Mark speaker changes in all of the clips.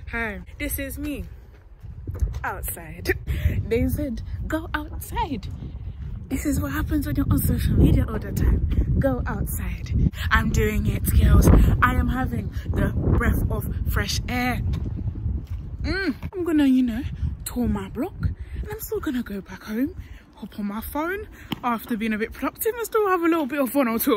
Speaker 1: Hi, this is me outside. They said go outside. This is what happens when you're on social media all the time. Go outside. I'm doing it, girls. I am having the breath of fresh air. I'm gonna, you know, tour my block, and I'm still gonna go back home, hop on my phone after being a bit productive, and still have a little bit of fun or two.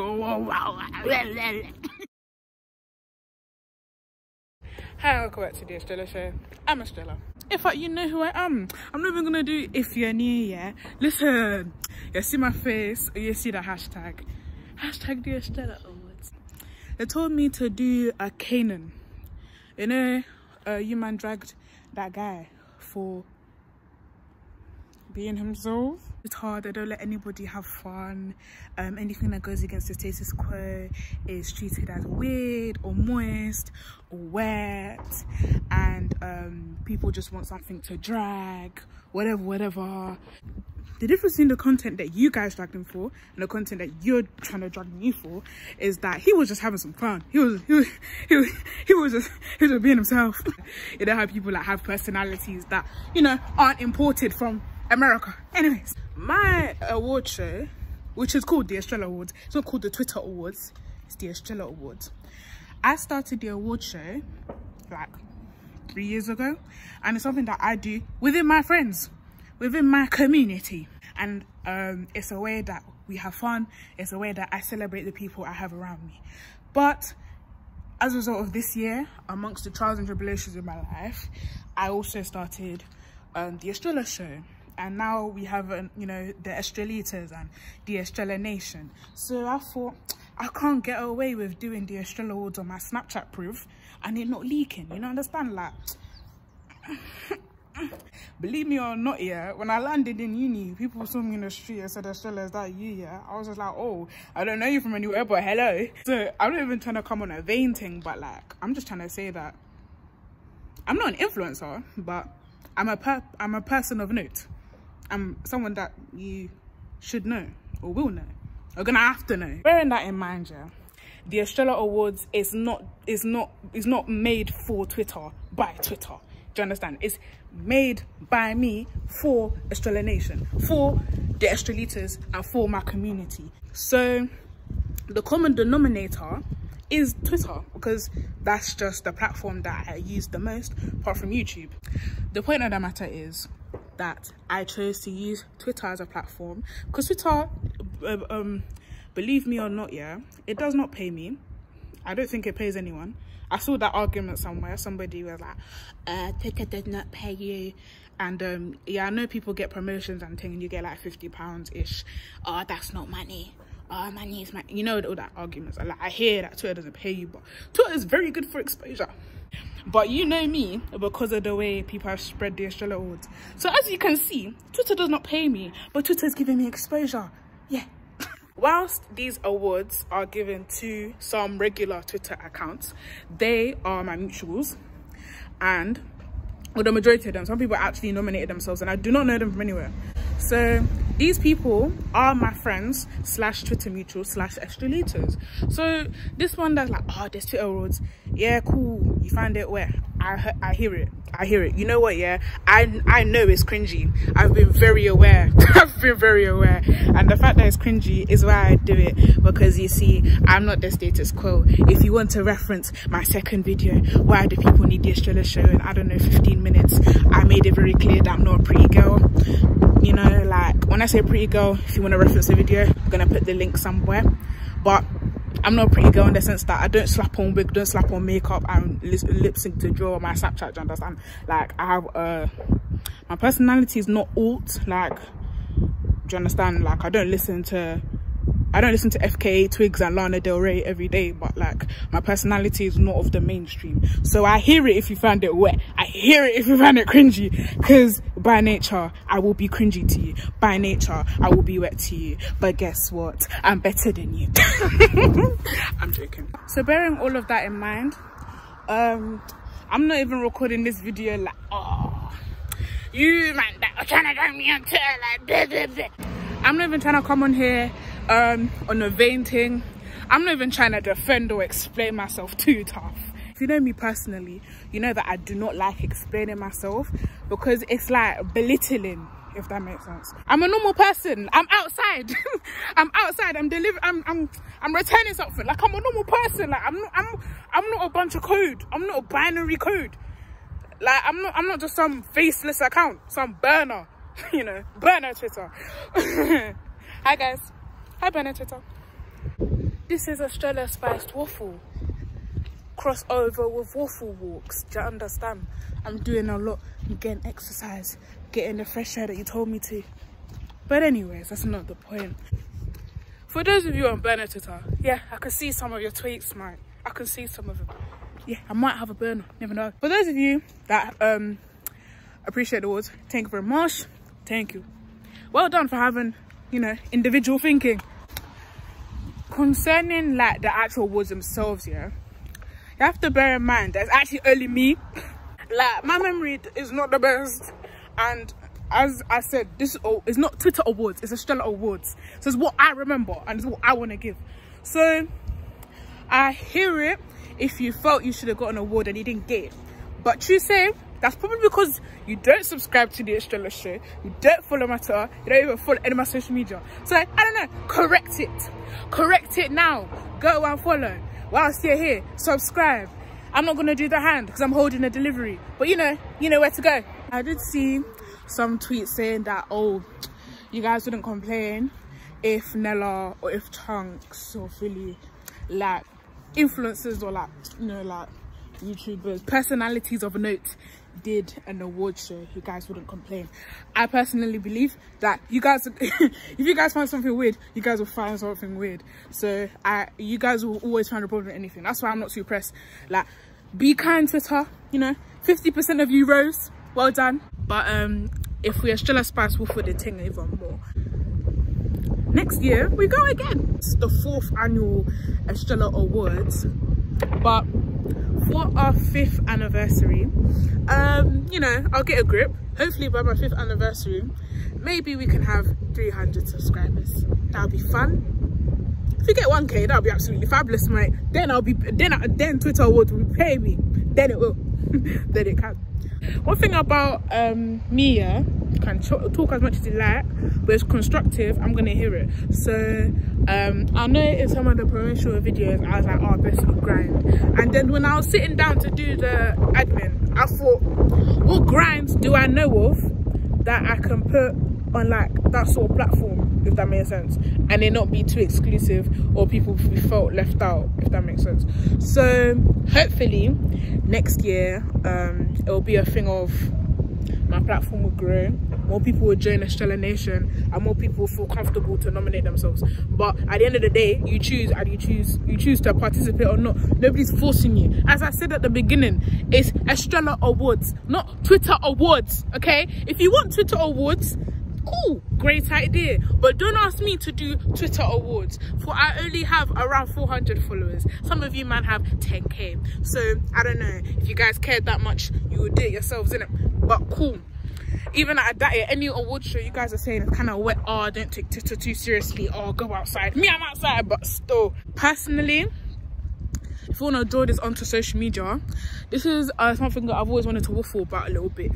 Speaker 1: Hi, welcome back to the Estrella Show. I'm Estrella. In fact, you know who I am. I'm not even gonna do if you're new, yeah? Listen, you see my face, or you see the hashtag. Hashtag the Estrella Awards. They told me to do a Canaan. You know, you man dragged that guy for being himself. It's hard, they don't let anybody have fun. Anything that goes against the status quo is treated as weird or moist or wet, and people just want something to drag, whatever. The difference between the content that you guys dragged him for and the content that you're trying to drag me for is that he was just having some fun. He was just being himself. You know how people like have personalities that, you know, aren't imported from America. Anyways, my award show, which is called the Estrella Awards, it's not called the Twitter Awards, it's the Estrella Awards. I started the award show like 3 years ago, and it's something that I do within my friends, within my community, and it's a way that we have fun. It's a way that I celebrate the people I have around me. But as a result of this year, amongst the trials and tribulations in my life, I also started the Estrella Show. And now we have, you know, the Estrellitas and the Estrella Nation. So I thought, I can't get away with doing the Estrella Awards on my Snapchat proof and it not leaking, you know, understand? Like, believe me or not, yeah, when I landed in uni, people saw me in the street and said, Estrella, is that you, yeah? I was just like, oh, I don't know you from anywhere, but hello. So I'm not even trying to come on a vain thing, but like, I'm just trying to say that I'm not an influencer, but I'm a person of note. I'm someone that you should know or will know or gonna have to know. Bearing that in mind, yeah, the Estrella Awards is not made for Twitter by Twitter. Do you understand? It's made by me for Estrella Nation, for the Estrellitas, and for my community. So the common denominator is Twitter, because that's just the platform that I use the most, apart from YouTube. The point of the matter is that I chose to use Twitter as a platform because Twitter, believe me or not, yeah, it does not pay me. I don't think it pays anyone. I saw that argument somewhere. Somebody was like, Twitter does not pay you. And yeah, I know people get promotions and things, you get like £50 ish. Oh, that's not money. Oh, money is money. You know, all that arguments. Like, I hear that Twitter doesn't pay you, but Twitter is very good for exposure. But you know me because of the way people have spread the Estrella Awards. So as you can see, Twitter does not pay me, but Twitter is giving me exposure. Yeah. Whilst these awards are given to some regular Twitter accounts, they are my mutuals, and well, the majority of them, some people actually nominated themselves, and I do not know them from anywhere. So these people are my friends / Twitter mutuals / Estrellitas. So this one that's like, oh, there's Twitter Awards. Yeah, cool. You find it where? I hear it. I hear it. You know what, yeah? I know it's cringy. I've been very aware. I've been very aware. And the fact that it's cringy is why I do it. Because you see, I'm not the status quo. If you want to reference my second video, why do people need the Estrella Show in, I don't know, 15 minutes, I made it very clear that I'm not a pretty girl. You know, like, when I say pretty girl, if you want to reference the video, I'm going to put the link somewhere. But I'm not a pretty girl in the sense that I don't slap on wig, don't slap on makeup, and lip sync to draw my Snapchat, do you understand? Like, I have, my personality is not alt, like, do you understand? Like, I don't listen to FKA Twigs and Lana Del Rey every day, but like, my personality is not of the mainstream. So I hear it if you find it wet. I hear it if you find it cringy, because by nature, I will be cringy to you. By nature, I will be wet to you. But guess what? I'm better than you. I'm joking. So bearing all of that in mind, I'm not even recording this video like, oh, you man that are trying to drag me on Twitter, like, blah, blah, blah. I'm not even trying to come on here on a vain thing. I'm not even trying to defend or explain myself too tough. if you know me personally, you know that I do not like explaining myself, because it's like belittling, if that makes sense. I'm a normal person. I'm outside. I'm outside. I'm returning something. Like, I'm a normal person. Like, I'm not a bunch of code. I'm not a binary code. Like, I'm not just some faceless account, some burner. You know, burner Twitter. Hi guys. Hi burner Twitter. This is Estrella spiced waffle. Crossover with waffle walks. Do you understand? I'm doing a lot. I'm getting exercise, getting the fresh air that you told me to. But anyways, that's not the point. For those of you on burner Twitter, yeah, I can see some of your tweets, mate. I can see some of them. Yeah, I might have a burner, never know. For those of you that appreciate the awards, thank you very much. Thank you. Well done for having, you know, individual thinking. Concerning like the actual awards themselves, yeah, you have to bear in mind there's actually only me. Like, my memory is not the best, and as I said, this is not Twitter awards, it's Estrella awards. So it's what I remember and it's what I want to give. So I hear it if you felt you should have got an award and you didn't get it, but true say, that's probably because you don't subscribe to the Estrella show, you don't follow my Twitter, you don't even follow any of my social media. So I don't know, correct it now. Go and follow. Whilst you're here, subscribe. I'm not gonna do the hand because I'm holding a delivery, but you know where to go. I did see some tweets saying that, oh, you guys wouldn't complain if Nella or if Chunks or Philly, like influencers or like, you know, like YouTubers, personalities of note, did an award show. You guys wouldn't complain. I personally believe that you guys, if you guys find something weird, you guys will find something weird. So you guys will always find a problem with anything. That's why I'm not too pressed. Like, be kind, Twitter. You know, 50% of you rose. Well done. But if we Estrella spice waffle the thing even more. Next year we go again. It's the 4th annual Estrella Awards, but for our 5th anniversary, you know, I'll get a grip. Hopefully by my 5th anniversary, maybe we can have 300 subscribers. That'll be fun. If you get 1K, that'll be absolutely fabulous, mate. Then then Twitter Awards will pay me. Then it will. Then it can. One thing about me, yeah, can talk as much as you like, but it's constructive. I'm gonna hear it. So I know in some of the promotional videos I was like, oh, best of grind, and then when I was sitting down to do the admin, I thought, what grinds do I know of that I can put on like that sort of platform, if that makes sense, and it not be too exclusive or people felt left out, if that makes sense. So hopefully next year it will be a thing of my platform will grow, more people will join Estrella Nation, and more people will feel comfortable to nominate themselves. But at the end of the day, you choose, and you choose to participate or not. Nobody's forcing you. As I said at the beginning, it's Estrella Awards, not Twitter Awards, okay? If you want Twitter Awards, cool, great idea, but don't ask me to do Twitter Awards, for I only have around 400 followers. Some of you man have 10K, so I don't know if you guys cared that much, you would do it yourselves, innit? But cool. Even at that, any award show you guys are saying it's kind of wet, oh, don't take Twitter too seriously, or go outside. Me, I'm outside, but still, personally, if you want to draw this onto social media, this is something that I've always wanted to waffle about a little bit.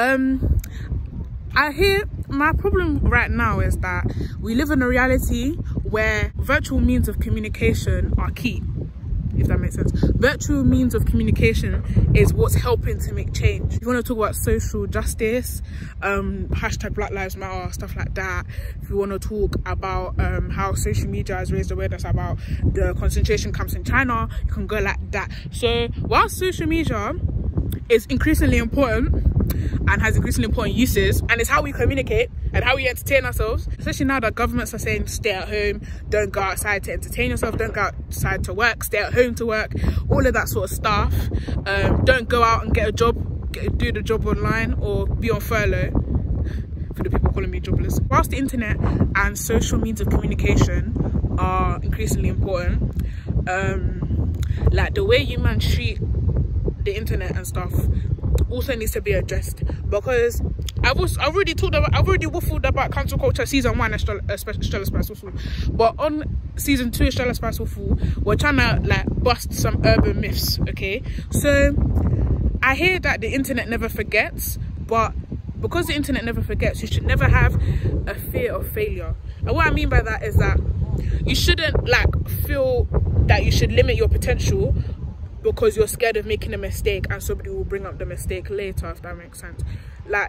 Speaker 1: I hear my problem right now is that we live in a reality where virtual means of communication are key, if that makes sense. Virtual means of communication is what's helping to make change. If you want to talk about social justice, hashtag Black Lives Matter, stuff like that. If you want to talk about how social media has raised awareness about the concentration camps in China, you can go like that. So while social media is increasingly important and has increasingly important uses, and it's how we communicate and how we entertain ourselves, especially now that governments are saying stay at home, don't go outside to entertain yourself, don't go outside to work, stay at home to work, all of that sort of stuff. Don't go out and get a job, do the job online or be on furlough, for the people calling me jobless. Whilst the internet and social means of communication are increasingly important, like the way you man treat the internet and stuff also needs to be addressed, because I've already waffled about cancel culture season 1 Estrella Spice Waffle, but on season 2 Estrella Spice Waffle, we're trying to like bust some urban myths. Okay, so I hear that the internet never forgets, but because the internet never forgets, you should never have a fear of failure. And what I mean by that is that you shouldn't like feel that you should limit your potential because you're scared of making a mistake and somebody will bring up the mistake later, if that makes sense. Like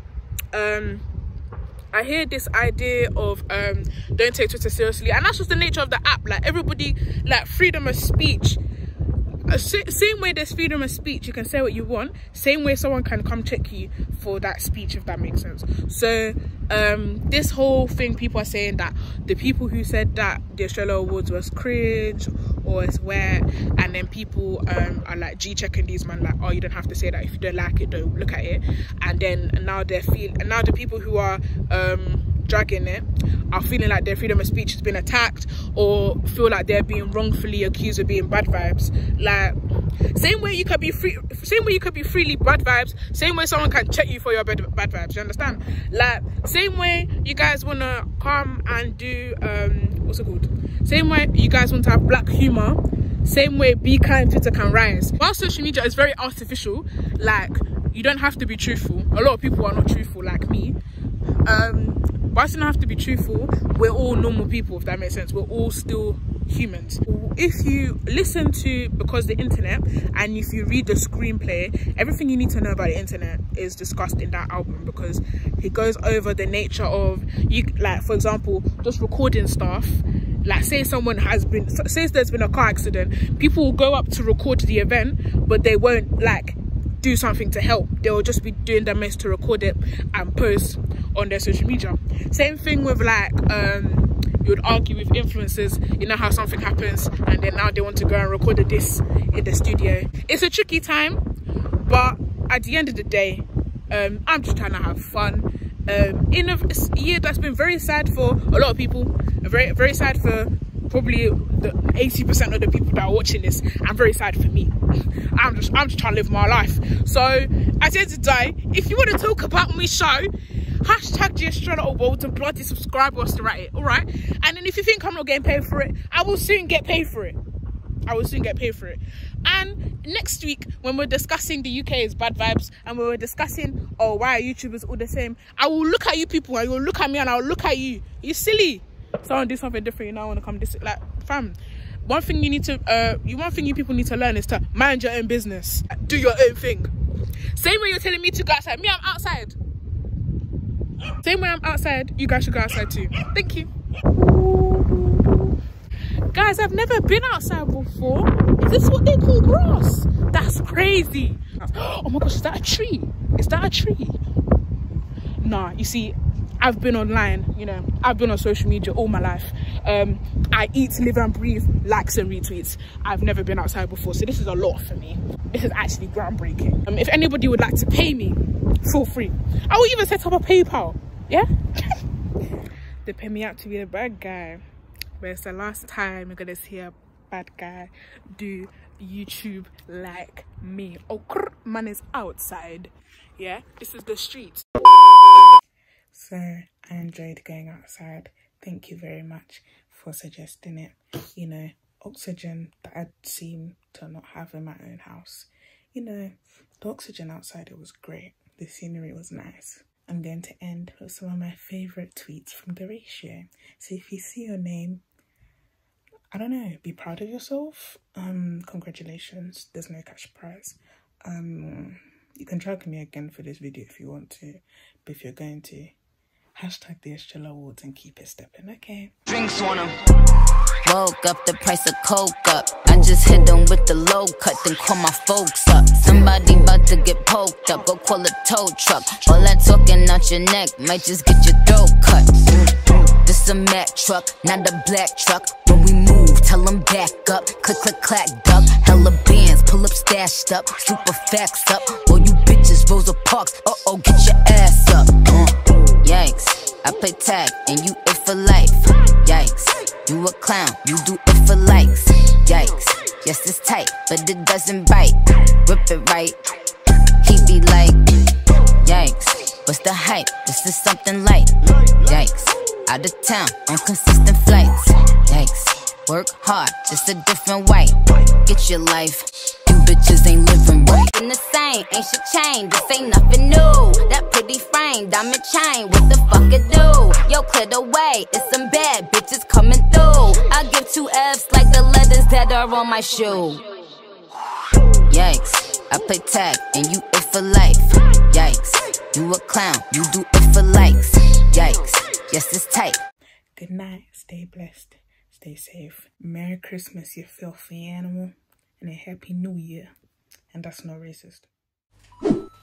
Speaker 1: I hear this idea of don't take Twitter seriously, and that's just the nature of the app. Like everybody, like freedom of speech, same way there's freedom of speech, you can say what you want, same way someone can come check you for that speech, if that makes sense. So this whole thing, people are saying that the people who said that the Estrella Awards was cringe or it's wet, and then people are like G-checking these man, like, oh, you don't have to say that, if you don't like it, don't look at it. And then now the people who are dragging it are feeling like their freedom of speech has been attacked, or feel like they're being wrongfully accused of being bad vibes. Like same way you could be freely bad vibes, same way someone can check you for your bad vibes, you understand? Like same way you guys want to come and do what's it called, same way you guys want to have black humor, same way Be Kind Twitter can rise. While social media is very artificial, like you don't have to be truthful. A lot of people are not truthful like me. But you don't have to be truthful. We're all normal people, if that makes sense. We're all still humans. If you listen to Because the Internet, and if you read the screenplay, everything you need to know about the internet is discussed in that album, because he goes over the nature of, you, like for example, just recording stuff. Like say there's been a car accident, people will go up to record the event, but they won't like do something to help. They will just be doing their best to record it and post on their social media. Same thing with like you would argue with influencers, you know how something happens and then now they want to go and record this in the studio. It's a tricky time, but at the end of the day, I'm just trying to have fun. In a year that's been very sad for a lot of people, very sad for probably the 80% of the people that are watching this, and very sad for me. I'm just trying to live my life. So at the end of the day, if you want to talk about my show, hashtag the Estrella Awards and bloody subscribe us to write it, all right? And then if you think I'm not getting paid for it, I will soon get paid for it. And next week, when we're discussing the UK's bad vibes, and when we're discussing, oh, why are YouTubers all the same, I will look at you people and you'll look at me and I'll look at you. You silly. Someone do something different, you know, I want to come this, like, fam. One thing you people need to learn is to mind your own business. Do your own thing. Same way you're telling me to go outside, me, I'm outside. Same way I'm outside, you guys should go outside too. Thank you. Guys, I've never been outside before. Is this what they call grass? That's crazy. Oh my gosh, is that a tree? Is that a tree? Nah, you see, I've been online, you know, I've been on social media all my life. I eat, live and breathe likes and retweets. I've never been outside before, so this is a lot for me. This is actually groundbreaking. If anybody would like to pay me, feel free. I will even set up a PayPal, yeah? They pay me out to be a bad guy. But it's the last time you're gonna see a bad guy do YouTube like me. Oh, man is outside, yeah? This is the street. So I enjoyed going outside. Thank you very much for suggesting it. You know, oxygen that I seem to not have in my own house. You know, the oxygen outside, it was great. The scenery was nice. I'm going to end with some of my favourite tweets from The Ratio. So if you see your name, I don't know, be proud of yourself. Congratulations, there's no cash prize. You can track me again for this video if you want to, but if you're going to, hashtag the Estrella Awards and keep it stepping, okay?
Speaker 2: Drinks on them. Woke up, the price of coke up. I just hit them with the low cut, then call my folks up. Somebody about to get poked up, go call a tow truck. All that talking out your neck might just get your throat cut. This a Mack truck, not a black truck. When we move, tell them back up. Click, click, clack, duck. Hella bands, pull up, stashed up. Super facts up. All you bitches, Rosa Parks. Uh-oh, get your ass up. Yikes, I play tag and you it for life. Yikes, you a clown, you do it for likes. Yikes, yes it's tight, but it doesn't bite. Rip it right, he be like, yikes, what's the type. This is something light. Yikes. Out of town on consistent flights. Yikes. Work hard, just a different way. Get your life. You bitches ain't living right. In the same, ain't shit changed. This ain't nothing new. That pretty frame, diamond chain. What the fuck it do? Yo, clear the way. It's some bad bitches coming through. I give 2 F's like the letters that are on my shoe. Yikes. I play tag and you it for life. Yikes. You a clown, you do it for likes. Yikes. Yes, it's tight.
Speaker 1: Good night. Stay blessed. Stay safe. Merry Christmas, you filthy animal. And a Happy New Year. And that's not racist.